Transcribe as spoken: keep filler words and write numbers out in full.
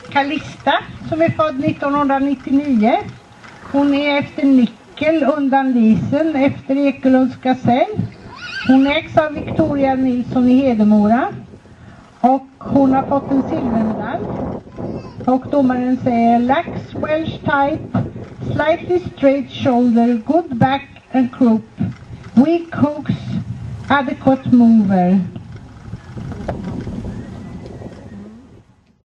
Kalista som är född nittonhundranittionio. Hon är efter Nickel undan Lisen efter Ekelunds gasell. Hon ägs av Victoria Nilsson i Hedemora. Och hon har fått en silvermedalj. Och domaren säger lax, Welsh type, slightly straight shoulder, good back and croup, weak hooks, adequate mover.